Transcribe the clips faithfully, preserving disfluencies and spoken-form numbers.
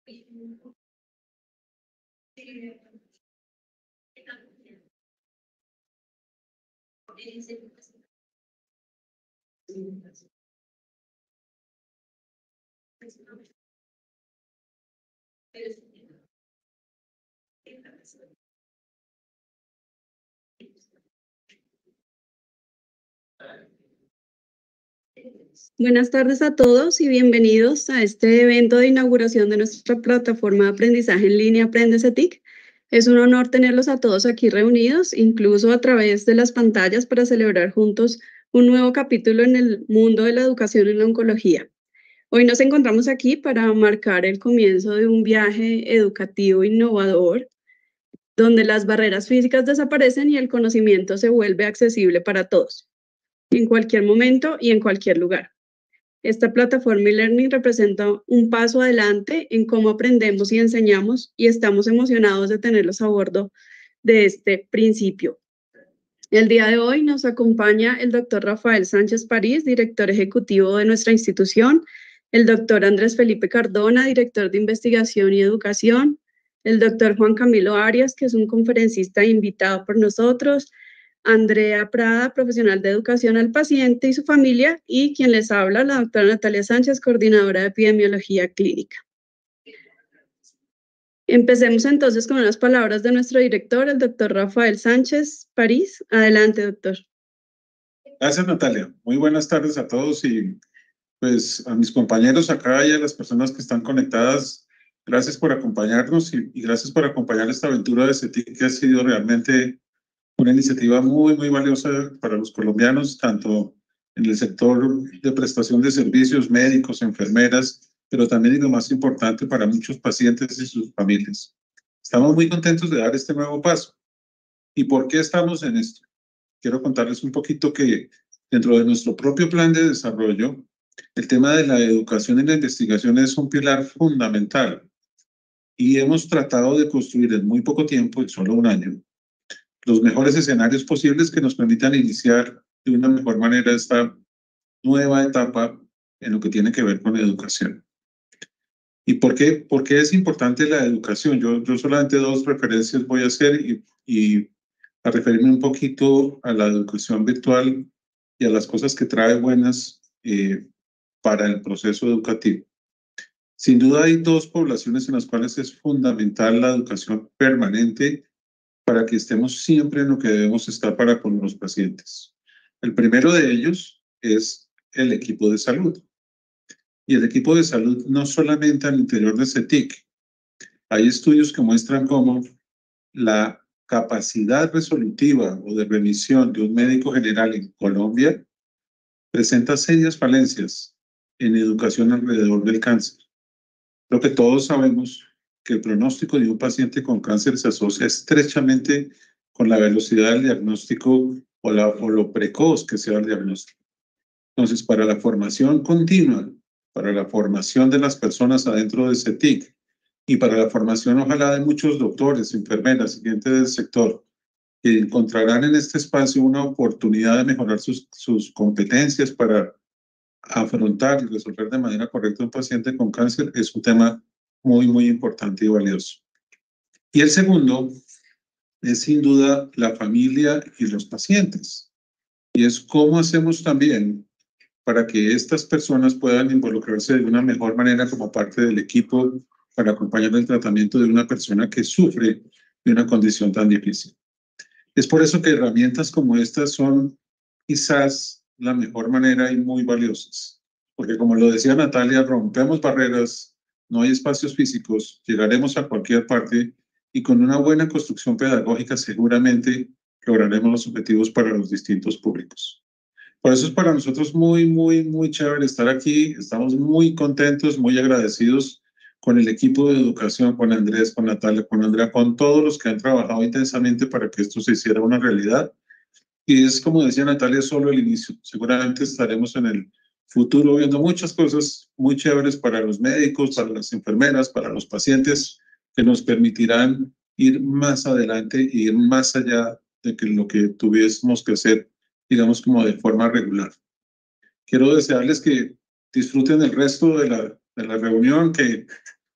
Buenas tardes a todos y bienvenidos a este evento de inauguración de nuestra plataforma de aprendizaje en línea Aprende CETIC. Es un honor tenerlos a todos aquí reunidos, incluso a través de las pantallas, para celebrar juntos un nuevo capítulo en el mundo de la educación en la oncología. Hoy nos encontramos aquí para marcar el comienzo de un viaje educativo innovador, donde las barreras físicas desaparecen y el conocimiento se vuelve accesible para todos, en cualquier momento y en cualquier lugar. Esta plataforma e-learning representa un paso adelante en cómo aprendemos y enseñamos, y estamos emocionados de tenerlos a bordo de este principio. El día de hoy nos acompaña el doctor Rafael Sánchez París, director ejecutivo de nuestra institución, el doctor Andrés Felipe Cardona, director de investigación y educación, el doctor Juan Camilo Arias, que es un conferencista invitado por nosotros, Andrea Prada, profesional de educación al paciente y su familia, y quien les habla, la doctora Natalia Sánchez, coordinadora de epidemiología clínica. Empecemos entonces con unas palabras de nuestro director, el doctor Rafael Sánchez París. Adelante, doctor. Gracias, Natalia. Muy buenas tardes a todos y pues a mis compañeros acá y a las personas que están conectadas. Gracias por acompañarnos y, y gracias por acompañar esta aventura de CETIC, que ha sido realmente una iniciativa muy, muy valiosa para los colombianos, tanto en el sector de prestación de servicios médicos, enfermeras, pero también, y lo más importante, para muchos pacientes y sus familias. Estamos muy contentos de dar este nuevo paso. ¿Y por qué estamos en esto? Quiero contarles un poquito que dentro de nuestro propio plan de desarrollo, el tema de la educación y la investigación es un pilar fundamental. Y hemos tratado de construir en muy poco tiempo, en solo un año, los mejores escenarios posibles que nos permitan iniciar de una mejor manera esta nueva etapa en lo que tiene que ver con la educación. ¿Y por qué, por qué es importante la educación? Yo, yo solamente dos referencias voy a hacer y, y a referirme un poquito a la educación virtual y a las cosas que trae buenas eh, para el proceso educativo. Sin duda hay dos poblaciones en las cuales es fundamental la educación permanente para que estemos siempre en lo que debemos estar para con los pacientes. El primero de ellos es el equipo de salud. Y el equipo de salud no solamente al interior de CETIC. Hay estudios que muestran cómo la capacidad resolutiva o de remisión de un médico general en Colombia presenta serias falencias en educación alrededor del cáncer. Lo que todos sabemos que el pronóstico de un paciente con cáncer se asocia estrechamente con la velocidad del diagnóstico o, la, o lo precoz que sea el diagnóstico. Entonces, para la formación continua, para la formación de las personas adentro de CETIC y para la formación, ojalá, de muchos doctores, enfermeras y gente del sector, que encontrarán en este espacio una oportunidad de mejorar sus, sus competencias para afrontar y resolver de manera correcta un paciente con cáncer, es un tema muy, muy importante y valioso. Y el segundo es sin duda la familia y los pacientes. Y es cómo hacemos también para que estas personas puedan involucrarse de una mejor manera como parte del equipo para acompañar el tratamiento de una persona que sufre de una condición tan difícil. Es por eso que herramientas como estas son quizás la mejor manera y muy valiosas. Porque como lo decía Natalia, rompemos barreras, no hay espacios físicos, llegaremos a cualquier parte y con una buena construcción pedagógica seguramente lograremos los objetivos para los distintos públicos. Por eso es para nosotros muy, muy, muy chévere estar aquí. Estamos muy contentos, muy agradecidos con el equipo de educación, con Andrés, con Natalia, con Andrea, con todos los que han trabajado intensamente para que esto se hiciera una realidad. Y es, como decía Natalia, solo el inicio. Seguramente estaremos en el futuro viendo muchas cosas muy chéveres para los médicos, para las enfermeras, para los pacientes, que nos permitirán ir más adelante y ir más allá de que lo que tuviésemos que hacer, digamos, como de forma regular. Quiero desearles que disfruten el resto de la, de la reunión, que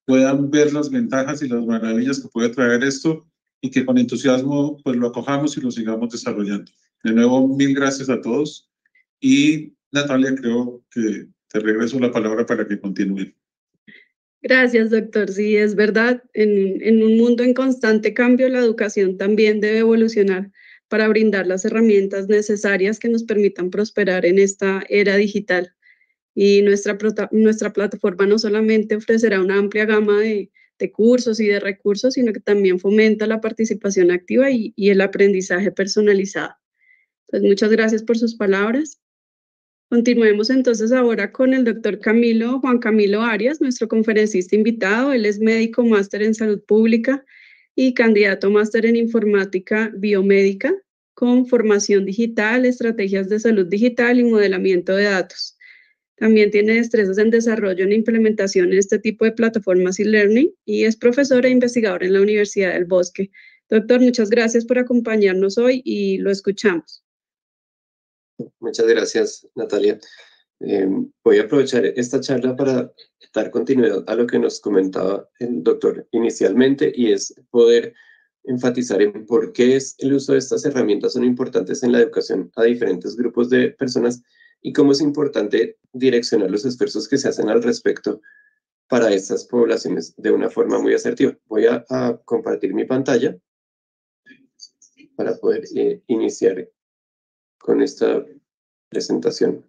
puedan ver las ventajas y las maravillas que puede traer esto y que con entusiasmo pues lo acojamos y lo sigamos desarrollando. De nuevo, mil gracias a todos y Natalia, creo que te regreso la palabra para que continúe. Gracias, doctor. Sí, es verdad, en, en un mundo en constante cambio, la educación también debe evolucionar para brindar las herramientas necesarias que nos permitan prosperar en esta era digital. Y nuestra, nuestra plataforma no solamente ofrecerá una amplia gama de, de cursos y de recursos, sino que también fomenta la participación activa y, y el aprendizaje personalizado. Entonces, muchas gracias por sus palabras. Continuemos entonces ahora con el doctor Camilo, Juan Camilo Arias, nuestro conferencista invitado. Él es médico máster en salud pública y candidato máster en informática biomédica con formación digital, estrategias de salud digital y modelamiento de datos. También tiene destrezas en desarrollo e implementación en este tipo de plataformas y learning y es profesor e investigador en la Universidad del Bosque. Doctor, muchas gracias por acompañarnos hoy y lo escuchamos. Muchas gracias, Natalia. Eh, voy a aprovechar esta charla para dar continuidad a lo que nos comentaba el doctor inicialmente y es poder enfatizar en por qué es el uso de estas herramientas son importantes en la educación a diferentes grupos de personas y cómo es importante direccionar los esfuerzos que se hacen al respecto para estas poblaciones de una forma muy asertiva. Voy a, a compartir mi pantalla para poder eh, iniciar con esta presentación.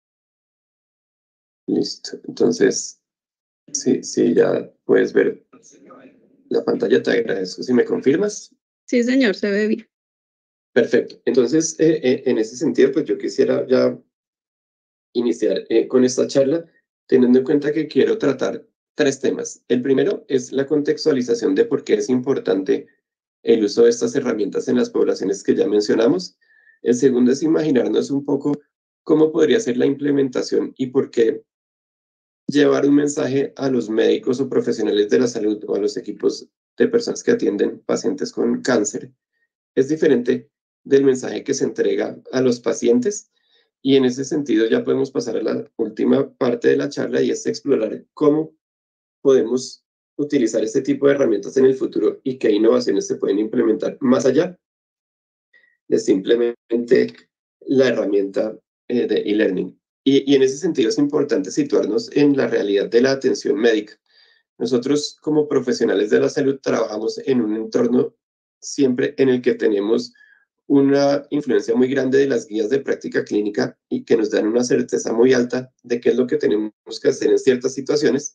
Listo. Entonces, sí, sí, ya puedes ver la pantalla. Te agradezco si me confirmas. Sí, señor, se ve bien. Perfecto. Entonces, eh, eh, en ese sentido, pues yo quisiera ya iniciar eh, con esta charla, teniendo en cuenta que quiero tratar tres temas. El primero es la contextualización de por qué es importante el uso de estas herramientas en las poblaciones que ya mencionamos. El segundo es imaginarnos un poco cómo podría ser la implementación y por qué llevar un mensaje a los médicos o profesionales de la salud o a los equipos de personas que atienden pacientes con cáncer es diferente del mensaje que se entrega a los pacientes. Y en ese sentido ya podemos pasar a la última parte de la charla y es explorar cómo podemos utilizar este tipo de herramientas en el futuro y qué innovaciones se pueden implementar más allá de simplemente la herramienta eh, de e-learning. Y, y en ese sentido es importante situarnos en la realidad de la atención médica. Nosotros como profesionales de la salud trabajamos en un entorno siempre en el que tenemos una influencia muy grande de las guías de práctica clínica y que nos dan una certeza muy alta de qué es lo que tenemos que hacer en ciertas situaciones.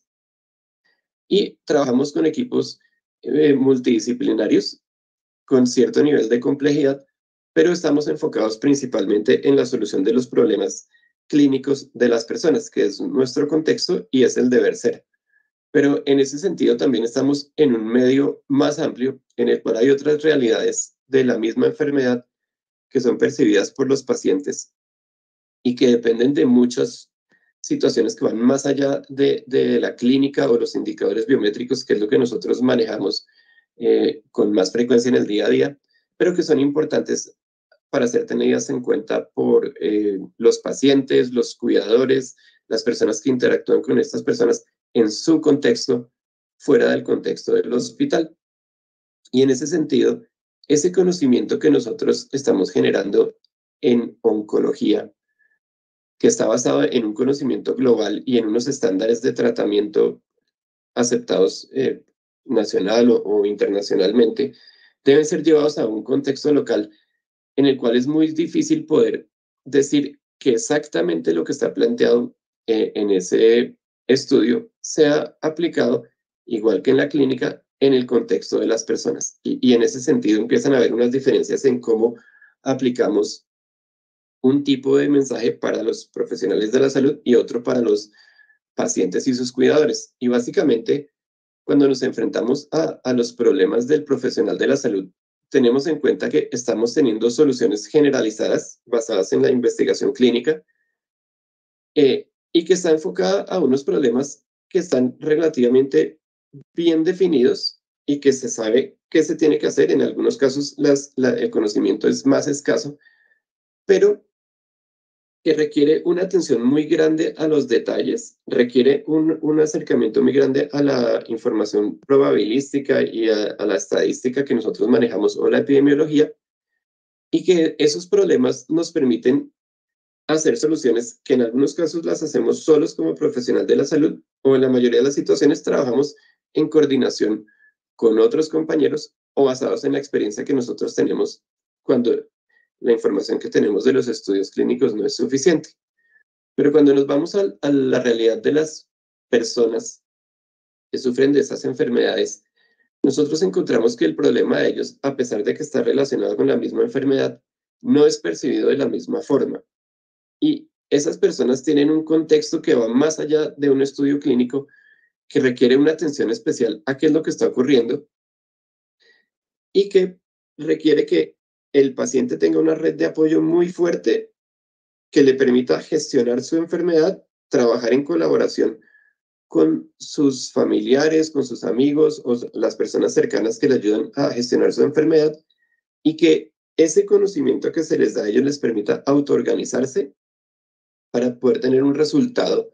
Y trabajamos con equipos eh, multidisciplinarios con cierto nivel de complejidad, pero estamos enfocados principalmente en la solución de los problemas clínicos de las personas, que es nuestro contexto y es el deber ser. Pero en ese sentido también estamos en un medio más amplio en el cual hay otras realidades de la misma enfermedad que son percibidas por los pacientes y que dependen de muchas situaciones que van más allá de, de la clínica o los indicadores biométricos, que es lo que nosotros manejamos eh, con más frecuencia en el día a día, pero que son importantes para ser tenidas en cuenta por eh, los pacientes, los cuidadores, las personas que interactúan con estas personas en su contexto, fuera del contexto del hospital. Y en ese sentido, ese conocimiento que nosotros estamos generando en oncología, que está basado en un conocimiento global y en unos estándares de tratamiento aceptados eh, nacional o, o internacionalmente, deben ser llevados a un contexto local en el cual es muy difícil poder decir que exactamente lo que está planteado eh, en ese estudio sea aplicado igual que en la clínica en el contexto de las personas. Y, y en ese sentido empiezan a haber unas diferencias en cómo aplicamos un tipo de mensaje para los profesionales de la salud y otro para los pacientes y sus cuidadores. Y básicamente, cuando nos enfrentamos a, a los problemas del profesional de la salud, tenemos en cuenta que estamos teniendo soluciones generalizadas basadas en la investigación clínica eh, y que está enfocada a unos problemas que están relativamente bien definidos y que se sabe qué se tiene que hacer. En algunos casos las, la, el conocimiento es más escaso, pero que requiere una atención muy grande a los detalles, requiere un, un acercamiento muy grande a la información probabilística y a, a la estadística que nosotros manejamos o la epidemiología, y que esos problemas nos permiten hacer soluciones que en algunos casos las hacemos solos como profesional de la salud, o en la mayoría de las situaciones trabajamos en coordinación con otros compañeros o basados en la experiencia que nosotros tenemos cuando la información que tenemos de los estudios clínicos no es suficiente. Pero cuando nos vamos a, a la realidad de las personas que sufren de esas enfermedades, nosotros encontramos que el problema de ellos, a pesar de que está relacionado con la misma enfermedad, no es percibido de la misma forma. Y esas personas tienen un contexto que va más allá de un estudio clínico, que requiere una atención especial a qué es lo que está ocurriendo y que requiere que el paciente tenga una red de apoyo muy fuerte que le permita gestionar su enfermedad, trabajar en colaboración con sus familiares, con sus amigos o las personas cercanas que le ayudan a gestionar su enfermedad, y que ese conocimiento que se les da a ellos les permita autoorganizarse para poder tener un resultado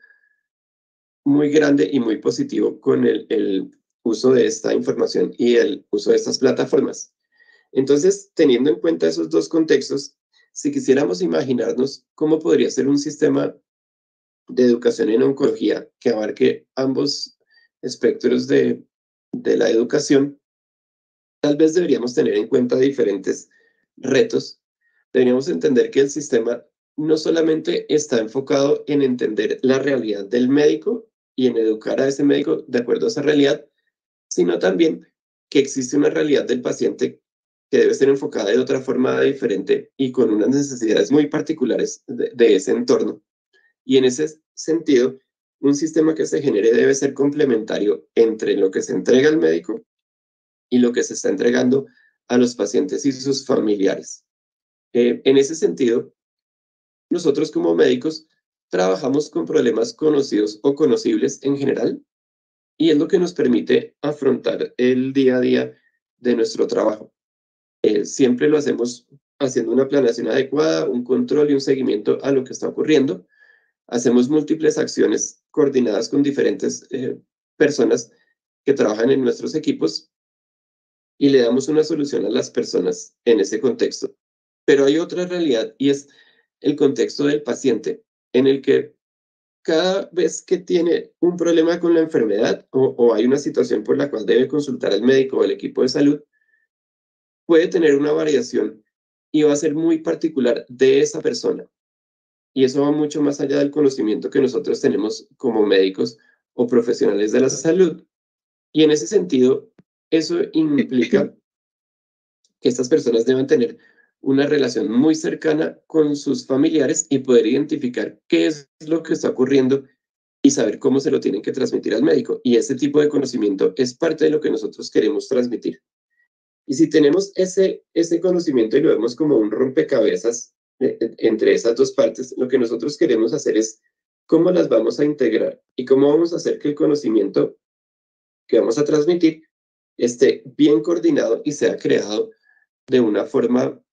muy grande y muy positivo con el, el uso de esta información y el uso de estas plataformas. Entonces, teniendo en cuenta esos dos contextos, si quisiéramos imaginarnos cómo podría ser un sistema de educación en oncología que abarque ambos espectros de, de la educación, tal vez deberíamos tener en cuenta diferentes retos. Deberíamos entender que el sistema no solamente está enfocado en entender la realidad del médico y en educar a ese médico de acuerdo a esa realidad, sino también que existe una realidad del paciente que debe ser enfocada de otra forma diferente y con unas necesidades muy particulares de, de ese entorno. Y en ese sentido, un sistema que se genere debe ser complementario entre lo que se entrega al médico y lo que se está entregando a los pacientes y sus familiares. Eh, en ese sentido, nosotros como médicos trabajamos con problemas conocidos o conocibles en general, y es lo que nos permite afrontar el día a día de nuestro trabajo. Eh, siempre lo hacemos haciendo una planeación adecuada, un control y un seguimiento a lo que está ocurriendo. Hacemos múltiples acciones coordinadas con diferentes eh, personas que trabajan en nuestros equipos y le damos una solución a las personas en ese contexto. Pero hay otra realidad, y es el contexto del paciente, en el que cada vez que tiene un problema con la enfermedad o, o hay una situación por la cual debe consultar al médico o al equipo de salud, puede tener una variación y va a ser muy particular de esa persona. Y eso va mucho más allá del conocimiento que nosotros tenemos como médicos o profesionales de la salud. Y en ese sentido, eso implica que estas personas deben tener una relación muy cercana con sus familiares y poder identificar qué es lo que está ocurriendo y saber cómo se lo tienen que transmitir al médico. Y ese tipo de conocimiento es parte de lo que nosotros queremos transmitir. Y si tenemos ese, ese conocimiento y lo vemos como un rompecabezas eh, entre esas dos partes, lo que nosotros queremos hacer es cómo las vamos a integrar y cómo vamos a hacer que el conocimiento que vamos a transmitir esté bien coordinado y sea creado de una forma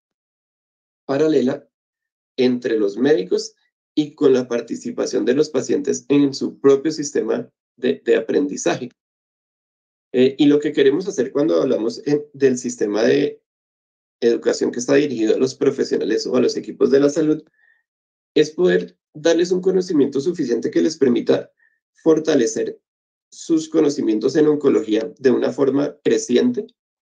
paralela entre los médicos y con la participación de los pacientes en su propio sistema de, de aprendizaje. Eh, y lo que queremos hacer cuando hablamos en, del sistema de educación que está dirigido a los profesionales o a los equipos de la salud es poder darles un conocimiento suficiente que les permita fortalecer sus conocimientos en oncología de una forma creciente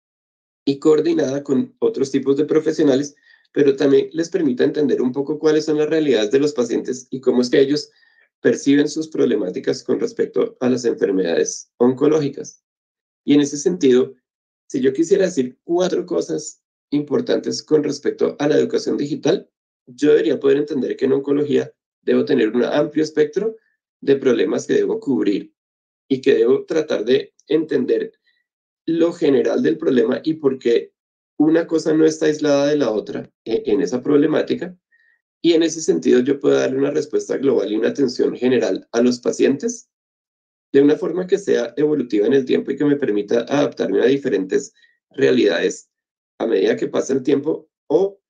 y coordinada con otros tipos de profesionales, pero también les permita entender un poco cuáles son las realidades de los pacientes y cómo es que ellos perciben sus problemáticas con respecto a las enfermedades oncológicas. Y en ese sentido, si yo quisiera decir cuatro cosas importantes con respecto a la educación digital, yo debería poder entender que en oncología debo tener un amplio espectro de problemas que debo cubrir y que debo tratar de entender lo general del problema y por qué una cosa no está aislada de la otra en esa problemática. Y en ese sentido yo puedo darle una respuesta global y una atención general a los pacientes de una forma que sea evolutiva en el tiempo y que me permita adaptarme a diferentes realidades a medida que pasa el tiempo, o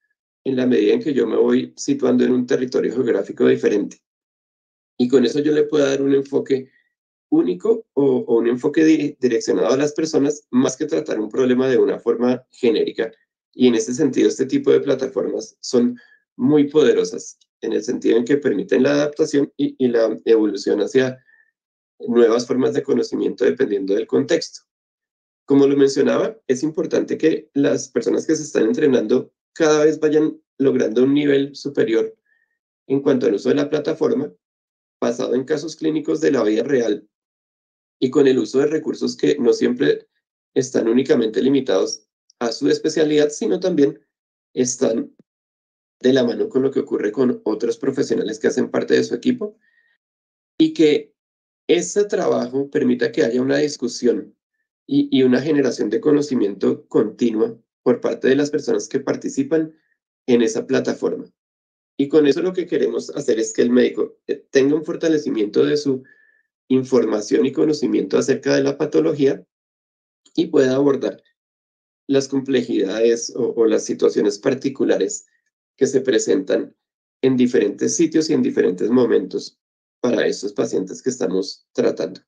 en la medida en que yo me voy situando en un territorio geográfico diferente. Y con eso yo le puedo dar un enfoque único o, o un enfoque di direccionado a las personas, más que tratar un problema de una forma genérica. Y en ese sentido, este tipo de plataformas son muy poderosas, en el sentido en que permiten la adaptación y, y la evolución hacia nuevas formas de conocimiento dependiendo del contexto. Como lo mencionaba, es importante que las personas que se están entrenando cada vez vayan logrando un nivel superior en cuanto al uso de la plataforma, basado en casos clínicos de la vida real y con el uso de recursos que no siempre están únicamente limitados a su especialidad, sino también están de la mano con lo que ocurre con otros profesionales que hacen parte de su equipo, y que ese trabajo permita que haya una discusión y, y una generación de conocimiento continua por parte de las personas que participan en esa plataforma. Y con eso lo que queremos hacer es que el médico tenga un fortalecimiento de su información y conocimiento acerca de la patología y pueda abordar las complejidades o, o las situaciones particulares que se presentan en diferentes sitios y en diferentes momentos para estos pacientes que estamos tratando.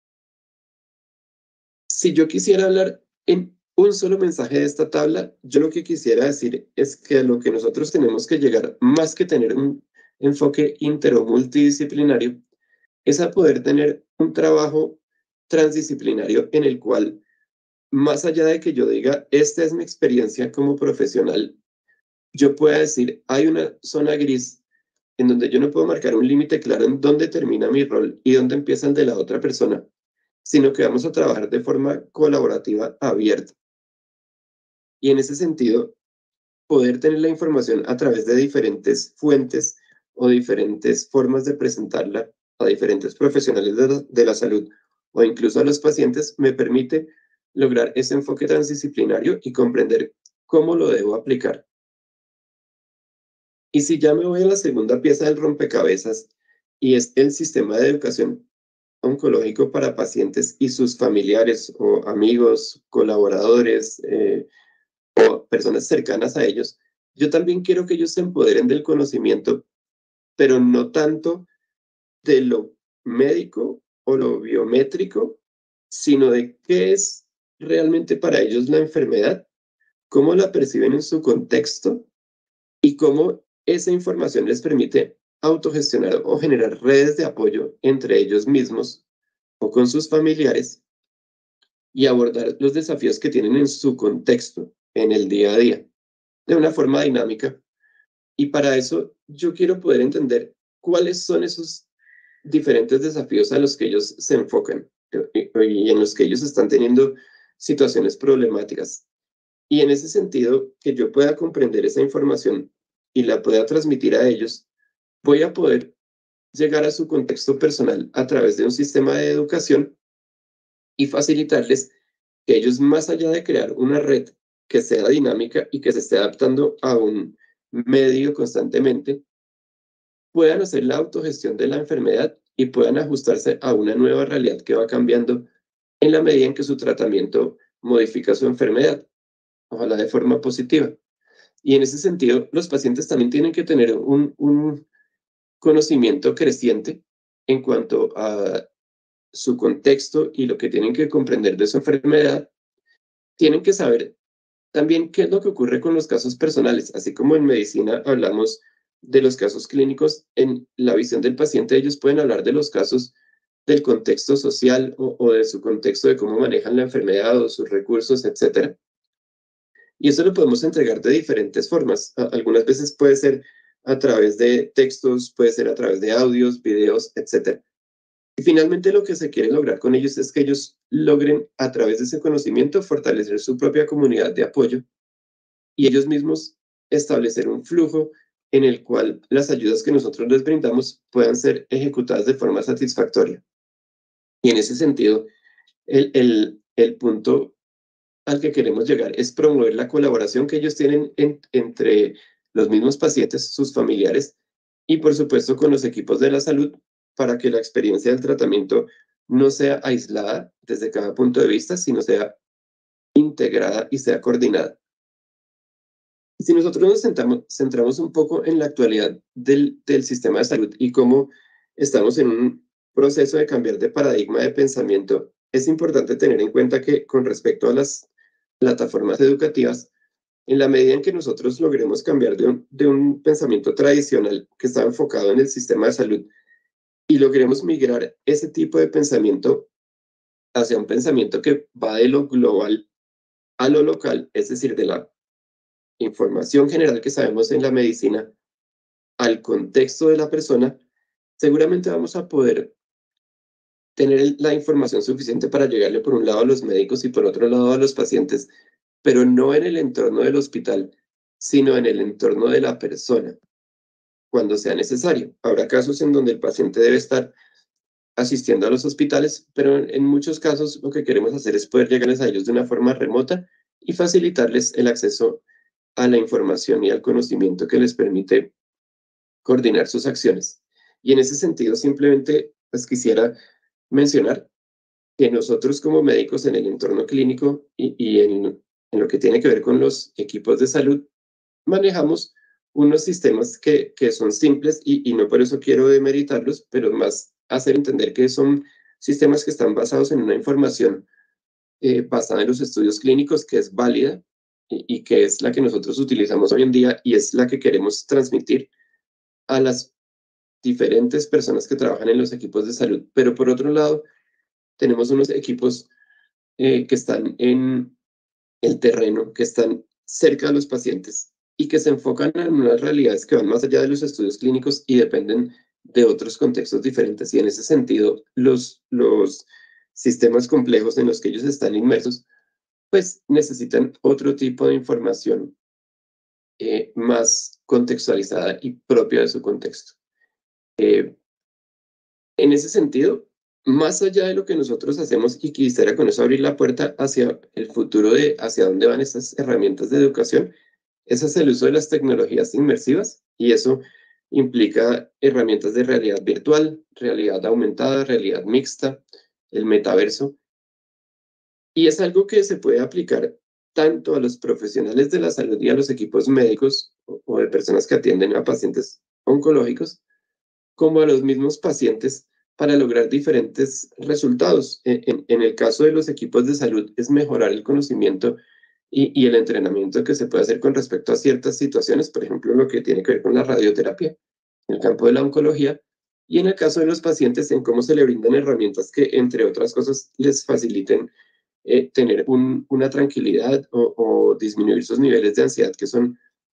Si yo quisiera hablar en un solo mensaje de esta tabla, yo lo que quisiera decir es que a lo que nosotros tenemos que llegar, más que tener un enfoque inter o multidisciplinario, es a poder tener un trabajo transdisciplinario en el cual, más allá de que yo diga, esta es mi experiencia como profesional, yo pueda decir, hay una zona gris en donde yo no puedo marcar un límite claro en dónde termina mi rol y dónde empieza el de la otra persona, sino que vamos a trabajar de forma colaborativa abierta. Y en ese sentido, poder tener la información a través de diferentes fuentes o diferentes formas de presentarla a diferentes profesionales de la, de la salud o incluso a los pacientes me permite lograr ese enfoque transdisciplinario y comprender cómo lo debo aplicar. Y si ya me voy a la segunda pieza del rompecabezas, y es el sistema de educación oncológico para pacientes y sus familiares o amigos, colaboradores eh, o personas cercanas a ellos, yo también quiero que ellos se empoderen del conocimiento, pero no tanto de lo médico o lo biométrico, sino de qué es realmente para ellos la enfermedad, cómo la perciben en su contexto y cómo esa información les permite autogestionar o generar redes de apoyo entre ellos mismos o con sus familiares y abordar los desafíos que tienen en su contexto, en el día a día, de una forma dinámica. Y para eso yo quiero poder entender cuáles son esos diferentes desafíos a los que ellos se enfocan y en los que ellos están teniendo situaciones problemáticas. Y en ese sentido, que yo pueda comprender esa información y la pueda transmitir a ellos, voy a poder llegar a su contexto personal a través de un sistema de educación y facilitarles que ellos, más allá de crear una red que sea dinámica y que se esté adaptando a un medio constantemente, puedan hacer la autogestión de la enfermedad y puedan ajustarse a una nueva realidad que va cambiando en la medida en que su tratamiento modifica su enfermedad, ojalá de forma positiva. Y en ese sentido, los pacientes también tienen que tener un, un conocimiento creciente en cuanto a su contexto y lo que tienen que comprender de su enfermedad. Tienen que saber también qué es lo que ocurre con los casos personales, así como en medicina hablamos de los casos clínicos, en la visión del paciente ellos pueden hablar de los casos del contexto social o, o de su contexto de cómo manejan la enfermedad o sus recursos, etcétera. Y eso lo podemos entregar de diferentes formas. A- algunas veces puede ser a través de textos, puede ser a través de audios, videos, etcétera. Y finalmente lo que se quiere lograr con ellos es que ellos logren a través de ese conocimiento fortalecer su propia comunidad de apoyo y ellos mismos establecer un flujo en el cual las ayudas que nosotros les brindamos puedan ser ejecutadas de forma satisfactoria. Y en ese sentido, el, el, el punto al que queremos llegar es promover la colaboración que ellos tienen en, entre los mismos pacientes, sus familiares y por supuesto con los equipos de la salud para que la experiencia del tratamiento no sea aislada desde cada punto de vista, sino sea integrada y sea coordinada. Si nosotros nos centramos, centramos un poco en la actualidad del, del sistema de salud y cómo estamos en un proceso de cambiar de paradigma de pensamiento, es importante tener en cuenta que con respecto a las plataformas educativas, en la medida en que nosotros logremos cambiar de un, de un pensamiento tradicional que estaba enfocado en el sistema de salud y logremos migrar ese tipo de pensamiento hacia un pensamiento que va de lo global a lo local, es decir, de la información general que sabemos en la medicina al contexto de la persona, seguramente vamos a poder tener la información suficiente para llegarle por un lado a los médicos y por otro lado a los pacientes, pero no en el entorno del hospital, sino en el entorno de la persona, cuando sea necesario. Habrá casos en donde el paciente debe estar asistiendo a los hospitales, pero en muchos casos lo que queremos hacer es poder llegarles a ellos de una forma remota y facilitarles el acceso a la información y al conocimiento que les permite coordinar sus acciones. Y en ese sentido, simplemente pues quisiera mencionar que nosotros como médicos en el entorno clínico y, y en, en lo que tiene que ver con los equipos de salud, manejamos unos sistemas que, que son simples y, y no por eso quiero demeritarlos, pero más hacer entender que son sistemas que están basados en una información eh, basada en los estudios clínicos que es válida y, y que es la que nosotros utilizamos hoy en día y es la que queremos transmitir a las diferentes personas que trabajan en los equipos de salud. Pero por otro lado, tenemos unos equipos eh, que están en el terreno, que están cerca de los pacientes y que se enfocan en unas realidades que van más allá de los estudios clínicos y dependen de otros contextos diferentes. Y en ese sentido, los, los sistemas complejos en los que ellos están inmersos, pues necesitan otro tipo de información eh, más contextualizada y propia de su contexto. Eh, en ese sentido, más allá de lo que nosotros hacemos, y quisiera con eso abrir la puerta hacia el futuro de hacia dónde van estas herramientas de educación, ese es el uso de las tecnologías inmersivas y eso implica herramientas de realidad virtual, realidad aumentada, realidad mixta, el metaverso. Y es algo que se puede aplicar tanto a los profesionales de la salud y a los equipos médicos o, o de personas que atienden a pacientes oncológicos, como a los mismos pacientes para lograr diferentes resultados. En, en, en el caso de los equipos de salud es mejorar el conocimiento y, y el entrenamiento que se puede hacer con respecto a ciertas situaciones, por ejemplo, lo que tiene que ver con la radioterapia, en el campo de la oncología, y en el caso de los pacientes en cómo se le brindan herramientas que, entre otras cosas, les faciliten eh, tener un, una tranquilidad o, o disminuir sus niveles de ansiedad que son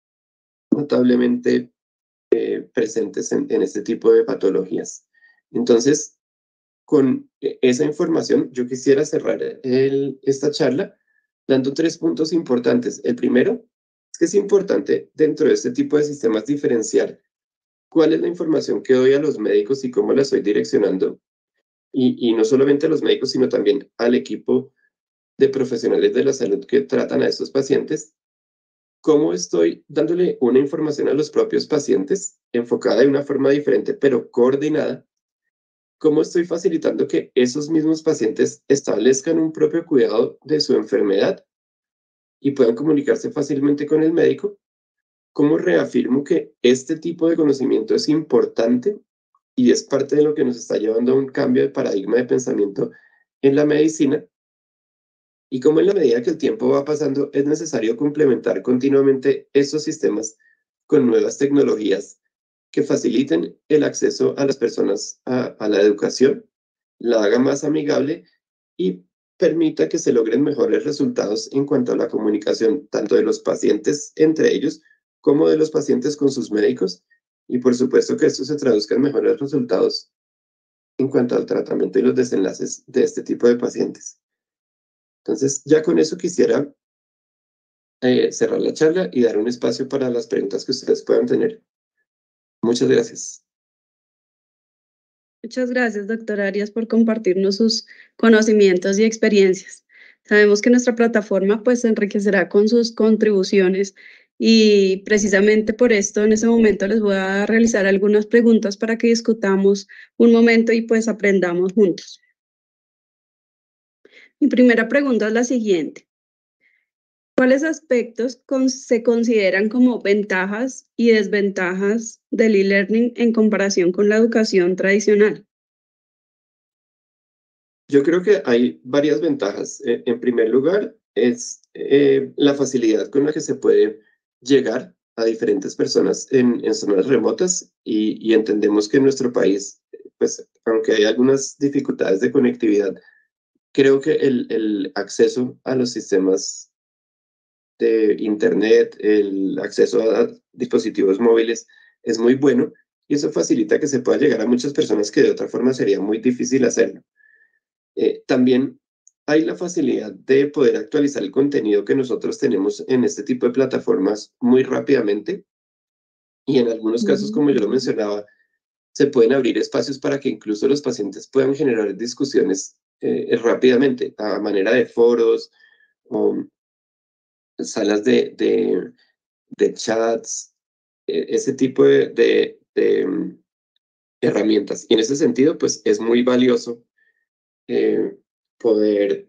notablemente eh, presentes en, en este tipo de patologías. Entonces, con esa información, yo quisiera cerrar el, esta charla dando tres puntos importantes. El primero es que es importante dentro de este tipo de sistemas diferenciar cuál es la información que doy a los médicos y cómo la estoy direccionando. Y, y no solamente a los médicos, sino también al equipo de profesionales de la salud que tratan a estos pacientes. Cómo estoy dándole una información a los propios pacientes enfocada de una forma diferente, pero coordinada. Cómo estoy facilitando que esos mismos pacientes establezcan un propio cuidado de su enfermedad y puedan comunicarse fácilmente con el médico. Cómo reafirmo que este tipo de conocimiento es importante y es parte de lo que nos está llevando a un cambio de paradigma de pensamiento en la medicina. Y cómo en la medida que el tiempo va pasando es necesario complementar continuamente estos sistemas con nuevas tecnologías que faciliten el acceso a las personas a, a la educación, la haga más amigable y permita que se logren mejores resultados en cuanto a la comunicación tanto de los pacientes entre ellos como de los pacientes con sus médicos y por supuesto que esto se traduzca en mejores resultados en cuanto al tratamiento y los desenlaces de este tipo de pacientes. Entonces, ya con eso quisiera eh, cerrar la charla y dar un espacio para las preguntas que ustedes puedan tener. Muchas gracias. Muchas gracias, doctor Arias, por compartirnos sus conocimientos y experiencias. Sabemos que nuestra plataforma pues se enriquecerá con sus contribuciones y precisamente por esto en este momento les voy a realizar algunas preguntas para que discutamos un momento y pues aprendamos juntos. Mi primera pregunta es la siguiente. ¿Cuáles aspectos con- se consideran como ventajas y desventajas del e-learning en comparación con la educación tradicional? Yo creo que hay varias ventajas. Eh, En primer lugar, es eh, la facilidad con la que se puede llegar a diferentes personas en, en zonas remotas y, y entendemos que en nuestro país, pues, aunque hay algunas dificultades de conectividad, creo que el, el acceso a los sistemas de Internet, el acceso a dispositivos móviles es muy bueno y eso facilita que se pueda llegar a muchas personas que de otra forma sería muy difícil hacerlo. Eh, también hay la facilidad de poder actualizar el contenido que nosotros tenemos en este tipo de plataformas muy rápidamente y en algunos casos, como yo lo mencionaba, se pueden abrir espacios para que incluso los pacientes puedan generar discusiones eh, rápidamente a manera de foros o salas de, de, de chats, eh, ese tipo de, de, de mm, herramientas. Y en ese sentido, pues es muy valioso eh, poder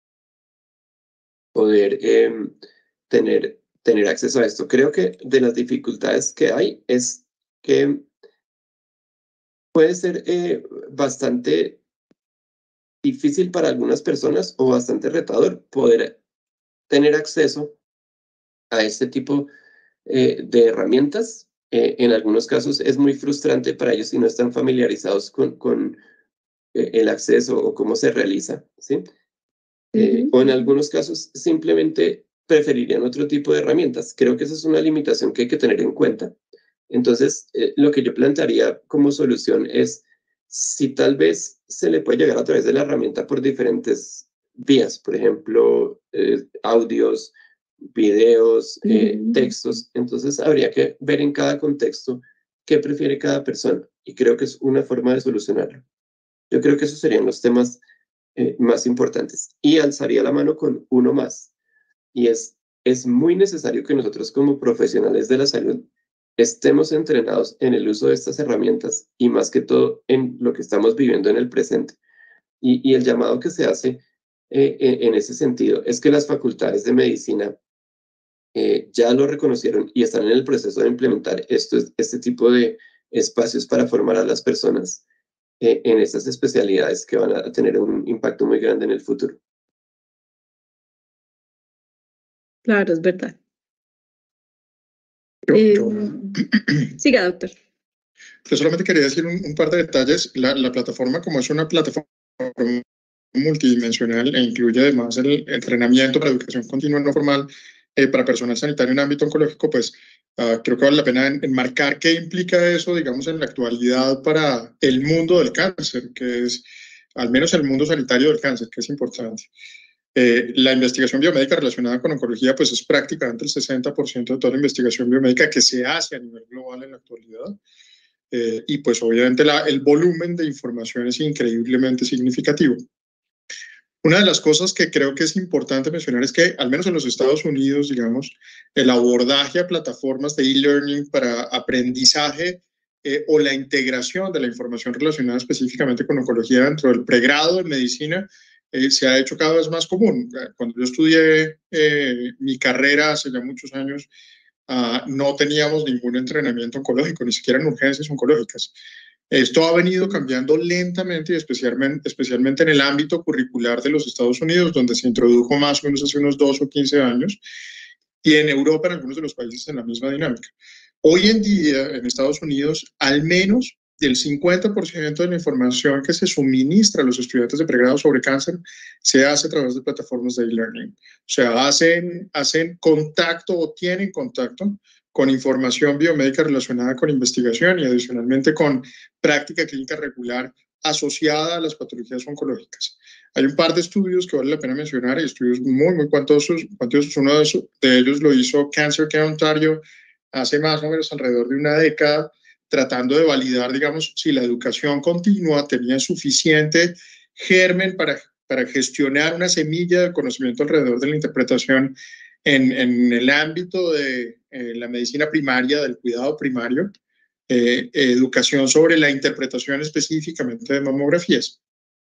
poder eh, tener, tener acceso a esto. Creo que de las dificultades que hay es que puede ser eh, bastante difícil para algunas personas o bastante retador poder tener acceso a este tipo eh, de herramientas. Eh, en algunos casos es muy frustrante para ellos si no están familiarizados con, con eh, el acceso o cómo se realiza, ¿sí? Eh, Ujú. o en algunos casos simplemente preferirían otro tipo de herramientas. Creo que esa es una limitación que hay que tener en cuenta. Entonces, eh, lo que yo plantearía como solución es si tal vez se le puede llegar a través de la herramienta por diferentes vías, por ejemplo, eh, audios, videos, eh, Ujú. textos, entonces habría que ver en cada contexto qué prefiere cada persona y creo que es una forma de solucionarlo. Yo creo que esos serían los temas eh, más importantes. Y alzaría la mano con uno más. Y es, es muy necesario que nosotros como profesionales de la salud estemos entrenados en el uso de estas herramientas y más que todo en lo que estamos viviendo en el presente. Y, y el llamado que se hace eh, en, en ese sentido es que las facultades de medicina eh, ya lo reconocieron y están en el proceso de implementar esto, este tipo de espacios para formar a las personas eh, en estas especialidades que van a tener un impacto muy grande en el futuro. Claro, es verdad. Yo, Eh, yo, siga, doctor. yo solamente quería decir un, un par de detalles. La, la plataforma, como es una plataforma multidimensional e incluye además el entrenamiento para educación continua no formal eh, para personal sanitario en ámbito oncológico, pues uh, creo que vale la pena en, enmarcar qué implica eso, digamos, en la actualidad para el mundo del cáncer, que es al menos el mundo sanitario del cáncer, que es importante. Eh, la investigación biomédica relacionada con oncología pues es prácticamente el sesenta por ciento de toda la investigación biomédica que se hace a nivel global en la actualidad. Eh, y pues obviamente la, el volumen de información es increíblemente significativo. Una de las cosas que creo que es importante mencionar es que, al menos en los Estados Unidos, digamos, el abordaje a plataformas de e-learning para aprendizaje eh, o la integración de la información relacionada específicamente con oncología dentro del pregrado de medicina eh, se ha hecho cada vez más común. Cuando yo estudié eh, mi carrera hace ya muchos años, uh, no teníamos ningún entrenamiento oncológico, ni siquiera en urgencias oncológicas. Esto ha venido cambiando lentamente y especialmente, especialmente en el ámbito curricular de los Estados Unidos, donde se introdujo más o menos hace unos dos o quince años, y en Europa, en algunos de los países, en la misma dinámica. Hoy en día, en Estados Unidos, al menos el cincuenta por ciento de la información que se suministra a los estudiantes de pregrado sobre cáncer se hace a través de plataformas de e-learning. O sea, hacen, hacen contacto o tienen contacto con información biomédica relacionada con investigación y adicionalmente con práctica clínica regular asociada a las patologías oncológicas. Hay un par de estudios que vale la pena mencionar, y estudios muy, muy cuantiosos. cuantiosos. Uno de, esos, de ellos lo hizo Cancer Care Ontario hace más o menos alrededor de una década, tratando de validar, digamos, si la educación continua tenía suficiente germen para, para gestionar una semilla de conocimiento alrededor de la interpretación en, en el ámbito de eh, la medicina primaria, del cuidado primario, eh, educación sobre la interpretación específicamente de mamografías.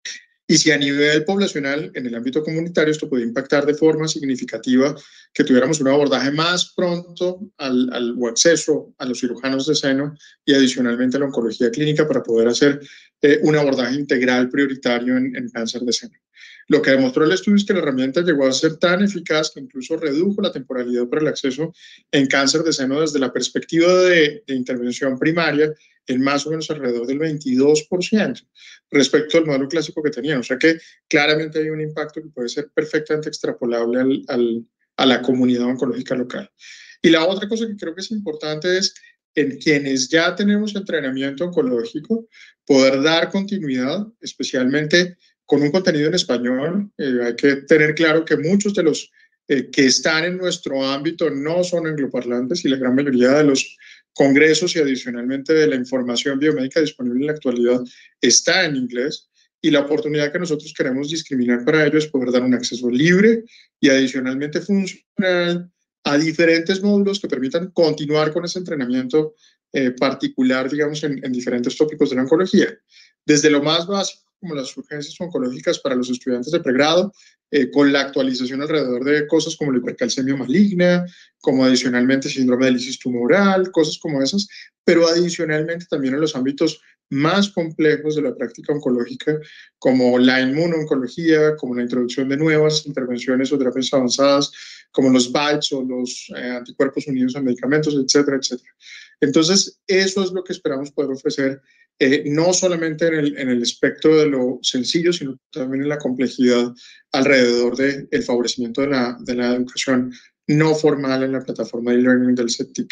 y si a nivel poblacional, en el ámbito comunitario, esto puede impactar de forma significativa que tuviéramos un abordaje más pronto al, al, o acceso a los cirujanos de seno y adicionalmente a la oncología clínica para poder hacer eh, un abordaje integral prioritario en, en cáncer de seno. Lo que demostró el estudio es que la herramienta llegó a ser tan eficaz que incluso redujo la temporalidad para el acceso en cáncer de seno desde la perspectiva de, de intervención primaria en más o menos alrededor del veintidós por ciento respecto al modelo clásico que tenían. O sea que claramente hay un impacto que puede ser perfectamente extrapolable al, al, a la comunidad oncológica local. Y la otra cosa que creo que es importante es en quienes ya tenemos entrenamiento oncológico, poder dar continuidad, especialmente con un contenido en español. Eh, hay que tener claro que muchos de los eh, que están en nuestro ámbito no son angloparlantes y la gran mayoría de los congresos y adicionalmente de la información biomédica disponible en la actualidad está en inglés, y la oportunidad que nosotros queremos discriminar para ello es poder dar un acceso libre y adicionalmente funcional a diferentes módulos que permitan continuar con ese entrenamiento eh, particular, digamos, en, en diferentes tópicos de la oncología. Desde lo más básico, como las urgencias oncológicas para los estudiantes de pregrado, eh, con la actualización alrededor de cosas como la hipercalcemia maligna, como adicionalmente síndrome de lisis tumoral, cosas como esas, pero adicionalmente también en los ámbitos más complejos de la práctica oncológica, como la inmunooncología, como la introducción de nuevas intervenciones o terapias avanzadas, como los B I T S o los eh, anticuerpos unidos a medicamentos, etcétera, etcétera. Entonces, eso es lo que esperamos poder ofrecer, eh, no solamente en el, en el espectro de lo sencillo, sino también en la complejidad alrededor del de favorecimiento de la, de la educación no formal en la plataforma de e-learning del CETIC.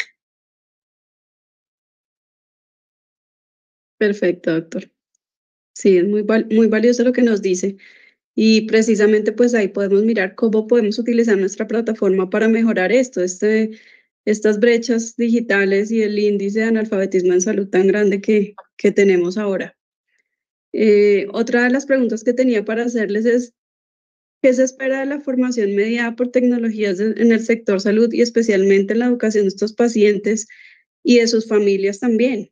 Perfecto, doctor. Sí, es muy, val muy valioso lo que nos dice. Y precisamente pues ahí podemos mirar cómo podemos utilizar nuestra plataforma para mejorar esto, este, estas brechas digitales y el índice de analfabetismo en salud tan grande que, que tenemos ahora. Eh, otra de las preguntas que tenía para hacerles es, ¿qué se espera de la formación mediada por tecnologías de, en el sector salud y especialmente en la educación de estos pacientes y de sus familias también?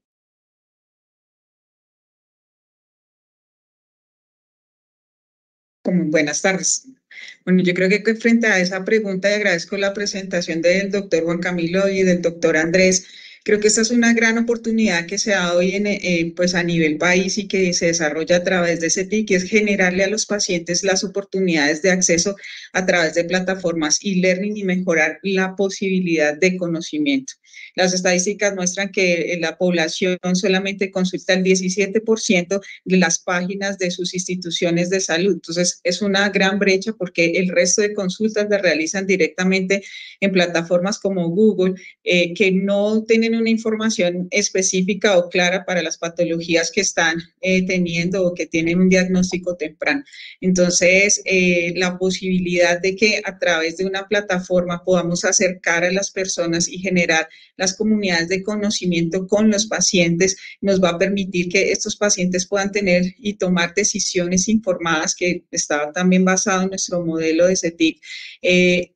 Buenas tardes. Bueno, yo creo que frente a esa pregunta, y agradezco la presentación del doctor Juan Camilo y del doctor Andrés, creo que esta es una gran oportunidad que se da hoy en, eh, pues a nivel país y que se desarrolla a través de CETIC, que es generarle a los pacientes las oportunidades de acceso a través de plataformas e-learning y mejorar la posibilidad de conocimiento. Las estadísticas muestran que la población solamente consulta el diecisiete por ciento de las páginas de sus instituciones de salud. Entonces, es una gran brecha porque el resto de consultas las realizan directamente en plataformas como Google, eh, que no tienen una información específica o clara para las patologías que están eh, teniendo o que tienen un diagnóstico temprano. Entonces, eh, la posibilidad de que a través de una plataforma podamos acercar a las personas y generar las comunidades de conocimiento con los pacientes nos va a permitir que estos pacientes puedan tener y tomar decisiones informadas, que está también basado en nuestro modelo de CETIC, eh,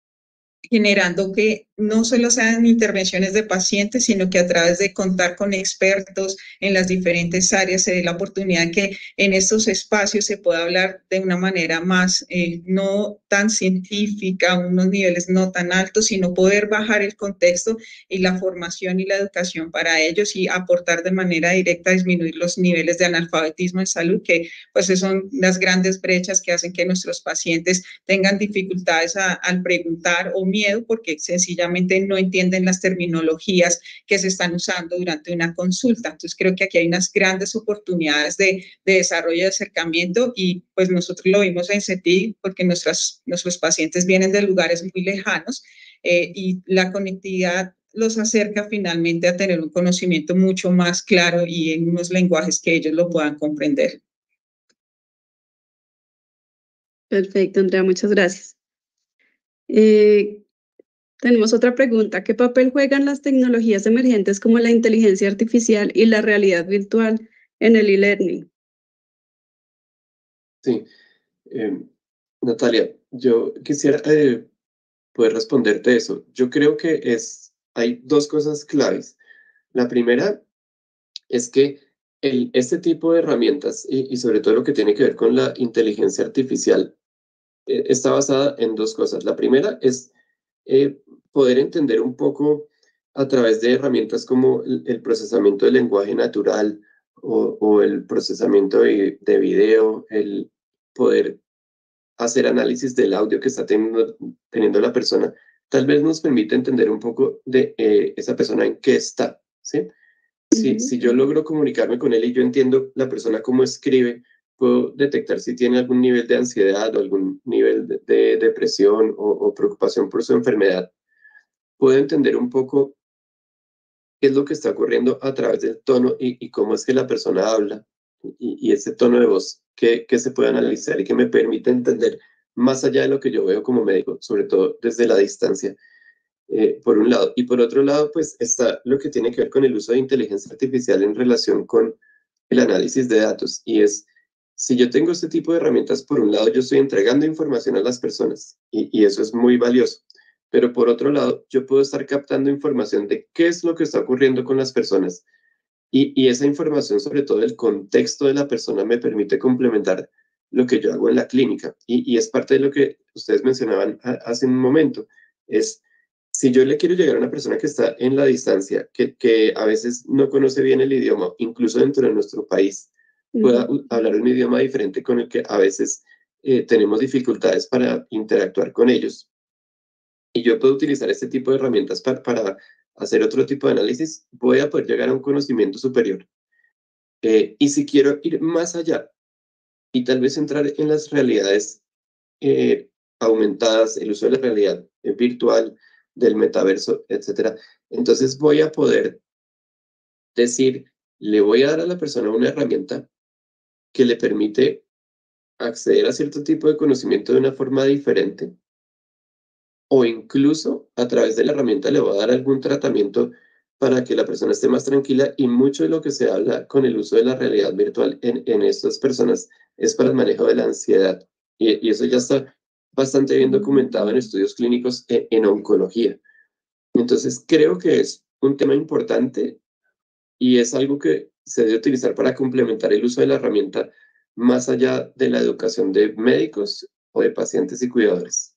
generando que no solo sean intervenciones de pacientes, sino que a través de contar con expertos en las diferentes áreas se dé la oportunidad que en estos espacios se pueda hablar de una manera más eh, no tan científica, unos niveles no tan altos, sino poder bajar el contexto y la formación y la educación para ellos y aportar de manera directa a disminuir los niveles de analfabetismo en salud, que pues son las grandes brechas que hacen que nuestros pacientes tengan dificultades a, al preguntar o miedo porque sencillamente no entienden las terminologías que se están usando durante una consulta. Entonces creo que aquí hay unas grandes oportunidades de, de desarrollo de acercamiento y pues nosotros lo vimos en CETIC porque nuestras, nuestros pacientes vienen de lugares muy lejanos eh, y la conectividad los acerca finalmente a tener un conocimiento mucho más claro y en unos lenguajes que ellos lo puedan comprender. Perfecto, Andrea, muchas gracias. Eh, tenemos otra pregunta. ¿Qué papel juegan las tecnologías emergentes como la inteligencia artificial y la realidad virtual en el e-learning? Sí, eh, Natalia, yo quisiera eh, poder responderte eso. Yo creo que es, hay dos cosas claves. La primera es que el, este tipo de herramientas y, y sobre todo lo que tiene que ver con la inteligencia artificial eh, está basada en dos cosas. La primera es eh, poder entender un poco a través de herramientas como el, el procesamiento del lenguaje natural o, o el procesamiento de, de video, el poder hacer análisis del audio que está teniendo, teniendo la persona, tal vez nos permite entender un poco de eh, esa persona en qué está, ¿sí? Si, Ujú. si yo logro comunicarme con él y yo entiendo la persona cómo escribe, puedo detectar si tiene algún nivel de ansiedad o algún nivel de, de depresión o, o preocupación por su enfermedad. Puedo entender un poco qué es lo que está ocurriendo a través del tono y, y cómo es que la persona habla y, y ese tono de voz que, que se puede analizar y que me permite entender más allá de lo que yo veo como médico, sobre todo desde la distancia, eh, por un lado. Y por otro lado, pues está lo que tiene que ver con el uso de inteligencia artificial en relación con el análisis de datos. Y es, si yo tengo este tipo de herramientas, por un lado, yo estoy entregando información a las personas y, y eso es muy valioso. Pero por otro lado, yo puedo estar captando información de qué es lo que está ocurriendo con las personas. Y, y esa información, sobre todo el contexto de la persona, me permite complementar lo que yo hago en la clínica. Y, y es parte de lo que ustedes mencionaban a, hace un momento. Es, si yo le quiero llegar a una persona que está en la distancia, que, que a veces no conoce bien el idioma, incluso dentro de nuestro país, pueda Ujú. hablar un idioma diferente con el que a veces eh, tenemos dificultades para interactuar con ellos. Y yo puedo utilizar este tipo de herramientas para, para hacer otro tipo de análisis, voy a poder llegar a un conocimiento superior. Eh, y si quiero ir más allá y tal vez entrar en las realidades eh, aumentadas, el uso de la realidad eh, virtual, del metaverso, etcétera, entonces voy a poder decir, le voy a dar a la persona una herramienta que le permite acceder a cierto tipo de conocimiento de una forma diferente, o incluso a través de la herramienta le voy a dar algún tratamiento para que la persona esté más tranquila, y mucho de lo que se habla con el uso de la realidad virtual en, en estas personas es para el manejo de la ansiedad. Y, y eso ya está bastante bien documentado en estudios clínicos en, en oncología. Entonces creo que es un tema importante y es algo que se debe utilizar para complementar el uso de la herramienta más allá de la educación de médicos o de pacientes y cuidadores.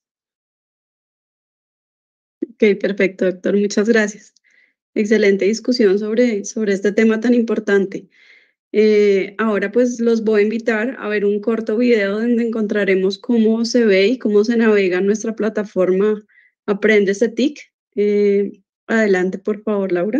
Ok, perfecto, doctor. Muchas gracias. Excelente discusión sobre, sobre este tema tan importante. Eh, ahora pues los voy a invitar a ver un corto video donde encontraremos cómo se ve y cómo se navega en nuestra plataforma Aprende CETIC. Eh, adelante, por favor, Laura.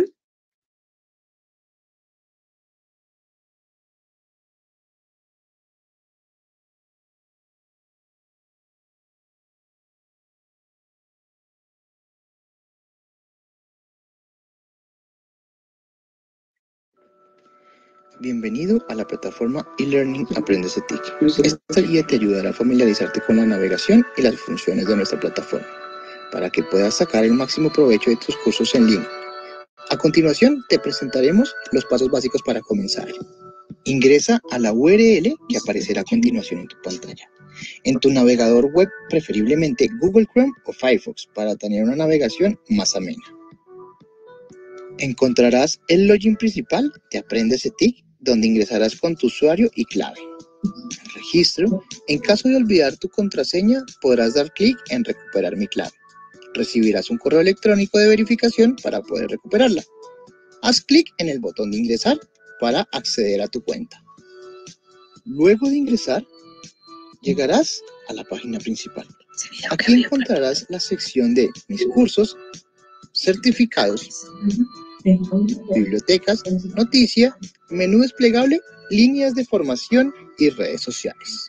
Bienvenido a la plataforma e-learning Aprende CETIC. Esta guía te ayudará a familiarizarte con la navegación y las funciones de nuestra plataforma, para que puedas sacar el máximo provecho de tus cursos en línea. A continuación, te presentaremos los pasos básicos para comenzar. Ingresa a la U R L que aparecerá a continuación en tu pantalla. En tu navegador web, preferiblemente Google Chrome o Firefox, para tener una navegación más amena. Encontrarás el login principal de Aprende CETIC, donde ingresarás con tu usuario y clave. Registro. En caso de olvidar tu contraseña, podrás dar clic en Recuperar mi clave. Recibirás un correo electrónico de verificación para poder recuperarla. Haz clic en el botón de ingresar para acceder a tu cuenta. Luego de ingresar, llegarás a la página principal. Aquí encontrarás la sección de Mis cursos, certificados, bibliotecas, noticia, menú desplegable, líneas de formación y redes sociales.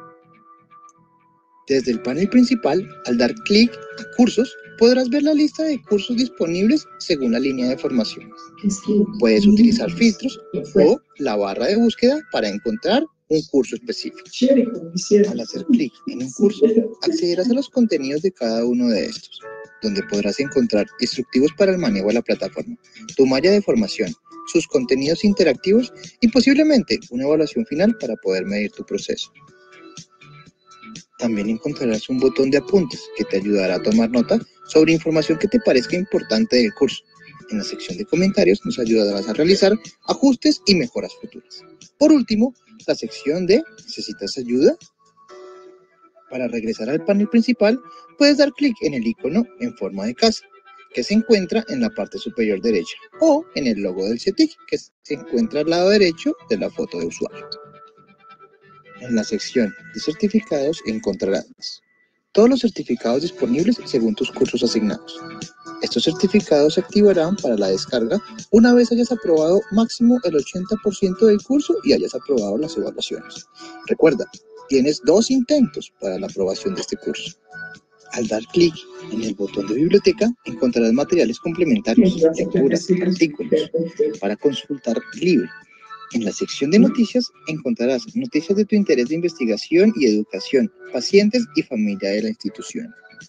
Desde el panel principal, al dar clic a cursos, podrás ver la lista de cursos disponibles según la línea de formación. Puedes utilizar filtros o la barra de búsqueda para encontrar un curso específico. Al hacer clic en un curso, accederás a los contenidos de cada uno de estos, donde podrás encontrar instructivos para el manejo de la plataforma, tu malla de formación, sus contenidos interactivos y posiblemente una evaluación final para poder medir tu proceso. También encontrarás un botón de apuntes que te ayudará a tomar nota sobre información que te parezca importante del curso. En la sección de comentarios nos ayudarás a realizar ajustes y mejoras futuras. Por último, la sección de ¿necesitas ayuda? Para regresar al panel principal, puedes dar clic en el icono en forma de casa, que se encuentra en la parte superior derecha, o en el logo del CETIC, que se encuentra al lado derecho de la foto de usuario. En la sección de certificados encontrarás todos los certificados disponibles según tus cursos asignados. Estos certificados se activarán para la descarga una vez hayas aprobado máximo el ochenta por ciento del curso y hayas aprobado las evaluaciones. Recuerda, tienes dos intentos para la aprobación de este curso. Al dar clic en el botón de biblioteca, encontrarás materiales complementarios, lecturas, artículos, para consultar libre. En la sección de noticias encontrarás noticias de tu interés de investigación y educación, pacientes y familia de la institución.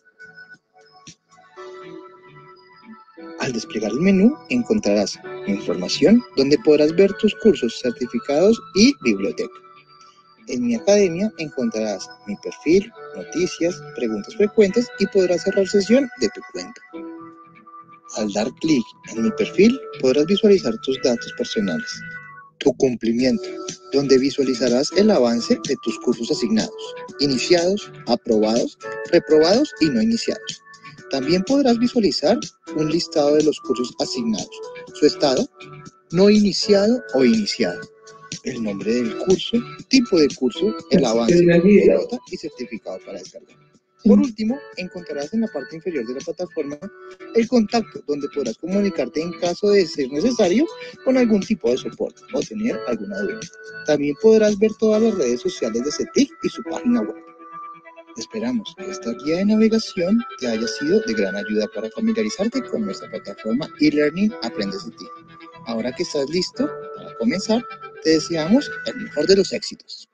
Al desplegar el menú encontrarás información donde podrás ver tus cursos, certificados y biblioteca. En Mi Academia encontrarás mi perfil, noticias, preguntas frecuentes y podrás cerrar sesión de tu cuenta. Al dar clic en Mi Perfil podrás visualizar tus datos personales. Tu cumplimiento, donde visualizarás el avance de tus cursos asignados, iniciados, aprobados, reprobados y no iniciados. También podrás visualizar un listado de los cursos asignados, su estado, no iniciado o iniciado, el nombre del curso, tipo de curso, el avance, nota y certificado para descargar. Por último, encontrarás en la parte inferior de la plataforma el contacto, donde podrás comunicarte en caso de ser necesario con algún tipo de soporte o tener alguna duda. También podrás ver todas las redes sociales de CETIC y su página web. Esperamos que esta guía de navegación te haya sido de gran ayuda para familiarizarte con nuestra plataforma e-learning Aprende CETIC. Ahora que estás listo para comenzar, te deseamos el mejor de los éxitos.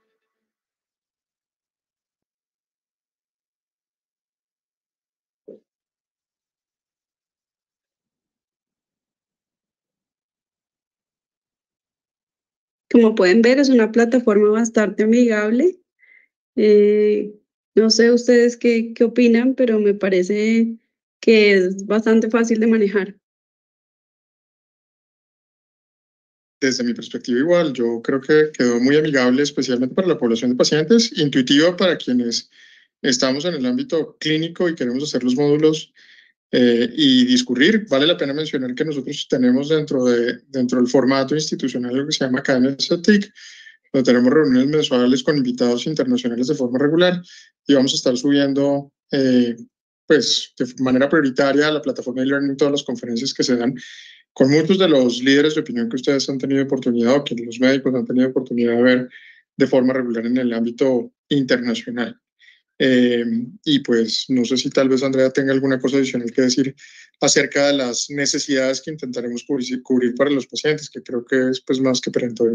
Como pueden ver, es una plataforma bastante amigable. Eh, no sé ustedes qué, qué opinan, pero me parece que es bastante fácil de manejar. Desde mi perspectiva igual, yo creo que quedó muy amigable, especialmente para la población de pacientes, intuitiva para quienes estamos en el ámbito clínico y queremos hacer los módulos eh, y discurrir. Vale la pena mencionar que nosotros tenemos dentro, de, dentro del formato institucional lo que se llama Academia CETIC, donde tenemos reuniones mensuales con invitados internacionales de forma regular y vamos a estar subiendo eh, pues, de manera prioritaria a la plataforma de e-learning todas las conferencias que se dan con muchos de los líderes de opinión que ustedes han tenido oportunidad o que los médicos han tenido oportunidad de ver de forma regular en el ámbito internacional. Eh, y pues no sé si tal vez Andrea tenga alguna cosa adicional que decir acerca de las necesidades que intentaremos cubrir, cubrir para los pacientes, que creo que es pues más que perentorio.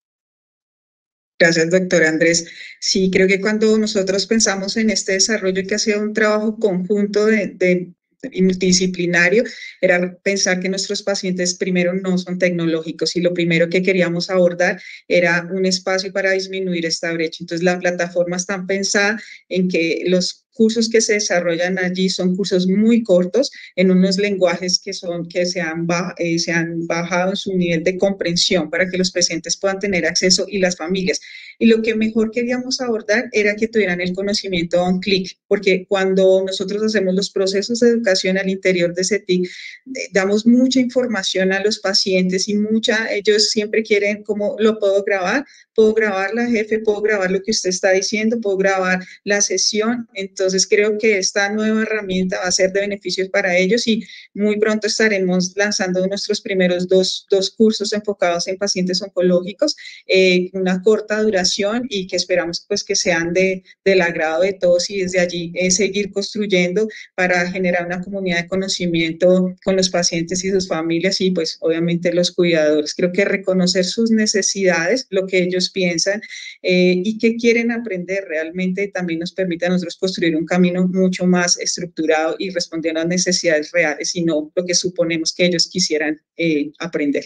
Gracias, doctor Andrés. Sí, creo que cuando nosotros pensamos en este desarrollo que ha sido un trabajo conjunto de, de multidisciplinario, era pensar que nuestros pacientes primero no son tecnológicos y lo primero que queríamos abordar era un espacio para disminuir esta brecha. Entonces, la plataforma está pensada en que los cursos que se desarrollan allí son cursos muy cortos en unos lenguajes que, son, que se, han ba eh, se han bajado en su nivel de comprensión para que los pacientes puedan tener acceso y las familias. Y lo que mejor queríamos abordar era que tuvieran el conocimiento a un clic, porque cuando nosotros hacemos los procesos de educación al interior de CETIC, eh, damos mucha información a los pacientes y mucha, ellos siempre quieren como, ¿lo puedo grabar? Puedo grabarla, jefe, puedo grabar lo que usted está diciendo, puedo grabar la sesión. Entonces creo que esta nueva herramienta va a ser de beneficios para ellos y muy pronto estaremos lanzando nuestros primeros dos, dos cursos enfocados en pacientes oncológicos, eh, una corta duración y que esperamos pues que sean de, del agrado de todos y desde allí eh, seguir construyendo para generar una comunidad de conocimiento con los pacientes y sus familias y pues obviamente los cuidadores. Creo que reconocer sus necesidades, lo que ellos piensan eh, y que quieren aprender realmente también nos permite a nosotros construir un camino mucho más estructurado y responder a las necesidades reales y no lo que suponemos que ellos quisieran eh, aprender.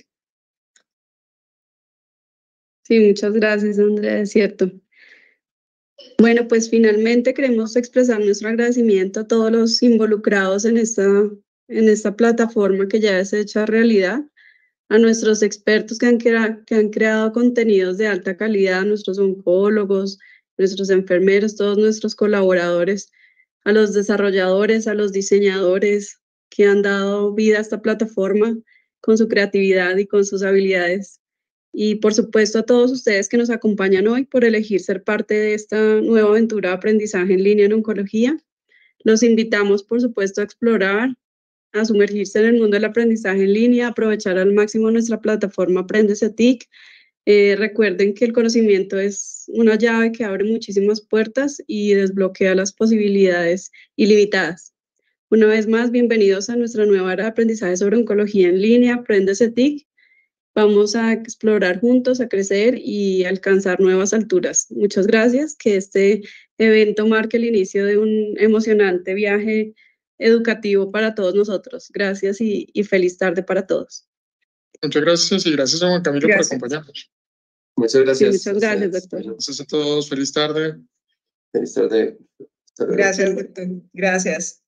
Sí, muchas gracias, Andrea, es cierto. Bueno, pues finalmente queremos expresar nuestro agradecimiento a todos los involucrados en esta en esta plataforma que ya es hecha realidad, a nuestros expertos que han, crea que han creado contenidos de alta calidad, nuestros oncólogos, nuestros enfermeros, todos nuestros colaboradores, a los desarrolladores, a los diseñadores que han dado vida a esta plataforma con su creatividad y con sus habilidades. Y por supuesto a todos ustedes que nos acompañan hoy por elegir ser parte de esta nueva aventura de aprendizaje en línea en oncología. Los invitamos por supuesto a explorar, a sumergirse en el mundo del aprendizaje en línea, a aprovechar al máximo nuestra plataforma AprendeCETIC. Eh, recuerden que el conocimiento es una llave que abre muchísimas puertas y desbloquea las posibilidades ilimitadas. Una vez más, bienvenidos a nuestra nueva era de aprendizaje sobre oncología en línea, AprendeCETIC. Vamos a explorar juntos, a crecer y alcanzar nuevas alturas. Muchas gracias. Que este evento marque el inicio de un emocionante viaje educativo para todos nosotros. Gracias y, y feliz tarde para todos. Muchas gracias y gracias a Juan Camilo Gracias. por acompañarnos. Muchas gracias. Sí, muchas gracias, doctor. Gracias a todos. Feliz tarde. Feliz tarde. Hasta luego. Gracias, doctor. Gracias.